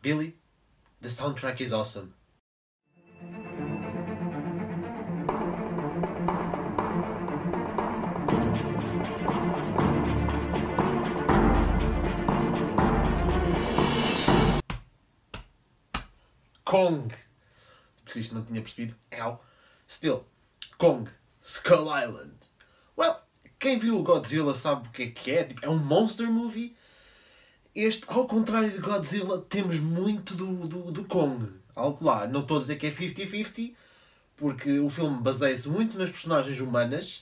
Billy, the soundtrack is awesome. Kong. Se isto não tinha percebido. Ow. Still. Kong. Skull Island. Well, quem viu o Godzilla sabe o que é. Tipo, é um monster movie. Este, ao contrário de Godzilla, temos muito do Kong. Alto lá. Não estou a dizer que é 50-50, porque o filme baseia-se muito nas personagens humanas.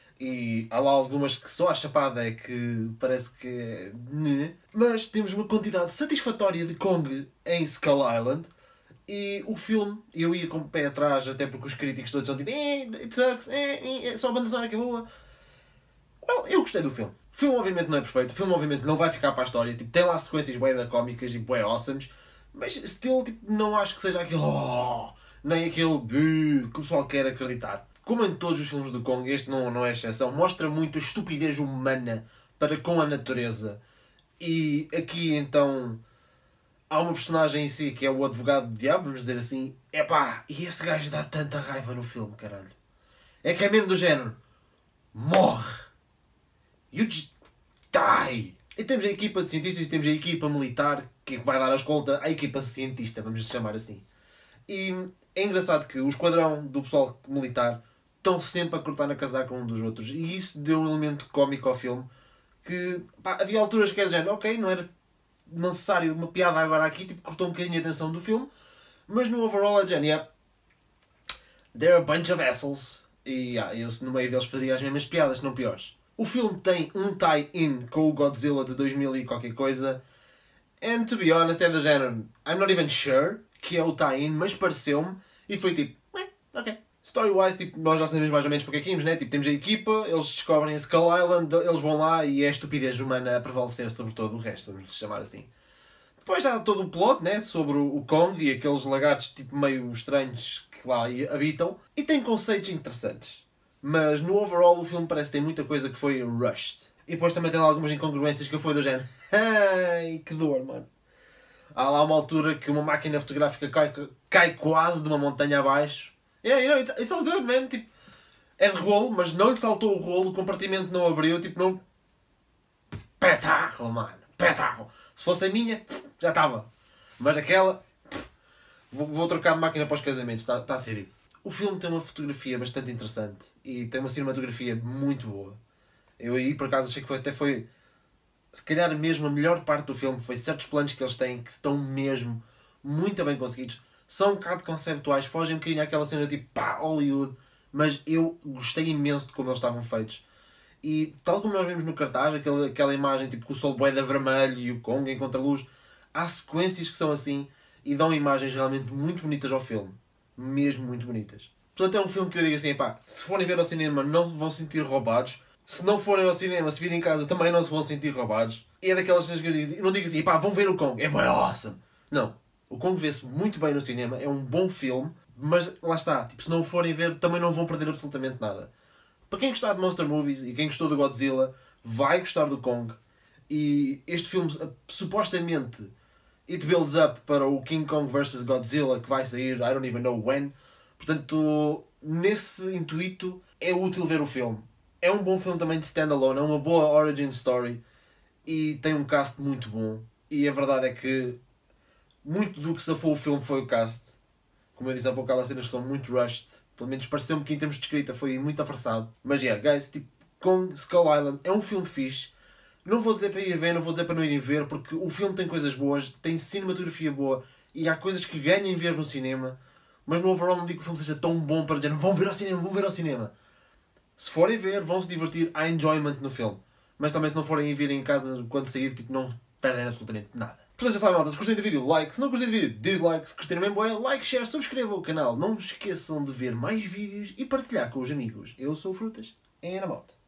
E há lá algumas que só a chapada é que parece que é... Mas temos uma quantidade satisfatória de Kong em Skull Island. E o filme, eu ia com o pé atrás, até porque os críticos todos são tipo it sucks, só a banda sonora que é boa. Well, eu gostei do filme. O filme obviamente não é perfeito, o filme obviamente não vai ficar para a história. Tipo, tem lá sequências bué da cómicas e bué awesomes, mas still tipo, não acho que seja aquele nem aquele que o pessoal quer acreditar. Como em todos os filmes do Kong, este não é exceção. Mostra muito a estupidez humana para com a natureza. E aqui então... há uma personagem em si que é o advogado do diabo, vamos dizer assim. Epá, e esse gajo dá tanta raiva no filme, caralho. É que é mesmo do género. Morre. You just die. E temos a equipa de cientistas e temos a equipa militar que vai dar a escolta à equipa cientista, vamos chamar assim. E é engraçado que o esquadrão do pessoal militar estão sempre a cortar na casaca um dos outros. E isso deu um elemento cómico ao filme. Que pá, havia alturas que era género, ok, não era necessário uma piada agora aqui, tipo, cortou um bocadinho a atenção do filme, mas no overall é género, yeah, they're a bunch of assholes, e eu no meio deles faria as mesmas piadas, se não piores. O filme tem um tie-in com o Godzilla de 2000 e qualquer coisa, and to be honest, é do género, I'm not even sure que é o tie-in, mas pareceu-me, e foi tipo, ok. Story-wise, tipo, nós já sabemos mais ou menos porque é que íamos, né? Tipo, temos a equipa, eles descobrem Skull Island, eles vão lá e é a estupidez humana a prevalecer sobre todo o resto, vamos chamar assim. Depois já há todo o plot, né? Sobre o Kong e aqueles lagartos tipo meio estranhos que lá habitam. E tem conceitos interessantes. Mas no overall o filme parece que tem muita coisa que foi rushed. E depois também tem lá algumas incongruências que foi do género. Ai, que dor, mano. Há lá uma altura que uma máquina fotográfica cai quase de uma montanha abaixo. Yeah, you know, it's all good, man. Tipo, é de rolo, mas não lhe saltou o rolo, o compartimento não abriu, tipo, não... Petáculo, mano. Petáculo. Se fosse a minha, já estava. Mas aquela... Vou trocar de máquina para os casamentos, está a ser. O filme tem uma fotografia bastante interessante e tem uma cinematografia muito boa. Eu aí, por acaso, achei que até foi... Se calhar mesmo a melhor parte do filme foi certos planos que eles têm que estão mesmo muito bem conseguidos. São um bocado conceptuais, fogem um bocadinho àquela cena tipo pá, Hollywood, mas eu gostei imenso de como eles estavam feitos. E tal como nós vimos no cartaz, aquela imagem tipo com o sol bué da vermelho e o Kong em contra-luz, há sequências que são assim e dão imagens realmente muito bonitas ao filme. Mesmo muito bonitas. Portanto é um filme que eu digo assim, pá, se forem ver ao cinema não vão sentir roubados. Se não forem ao cinema, se virem em casa também não se vão sentir roubados. E é daquelas coisas que eu não digo assim, pá, vão ver o Kong, é bem awesome. Não. O Kong vê-se muito bem no cinema, é um bom filme, mas lá está, tipo, se não o forem ver também não vão perder absolutamente nada. Para quem gostar de Monster Movies e quem gostou do Godzilla, vai gostar do Kong. E este filme, supostamente, it builds up para o King Kong vs Godzilla, que vai sair, I don't even know when. Portanto, nesse intuito, é útil ver o filme. É um bom filme também de standalone, é uma boa origin story e tem um cast muito bom. E a verdade é que muito do que safou o filme foi o cast. Como eu disse há pouco, há cenas que são muito rushed. Pelo menos pareceu-me que em termos de escrita foi muito apressado. Mas yeah, guys, tipo, Kong Skull Island é um filme fixe. Não vou dizer para ir ver, não vou dizer para não irem ver, porque o filme tem coisas boas, tem cinematografia boa e há coisas que ganhem ver no cinema. Mas no overall não digo que o filme seja tão bom para dizer vão ver ao cinema, vão ver ao cinema. Se forem ver, vão se divertir, há enjoyment no filme. Mas também se não forem vir em casa quando sair, tipo, não perdem absolutamente nada. Portanto, já sabem, malta, se gostem do vídeo, like. Se não gostem do vídeo, dislike. Se gostarem mesmo, é like, share, subscrevam o canal. Não esqueçam de ver mais vídeos e partilhar com os amigos. Eu sou o Frutas, é na moto.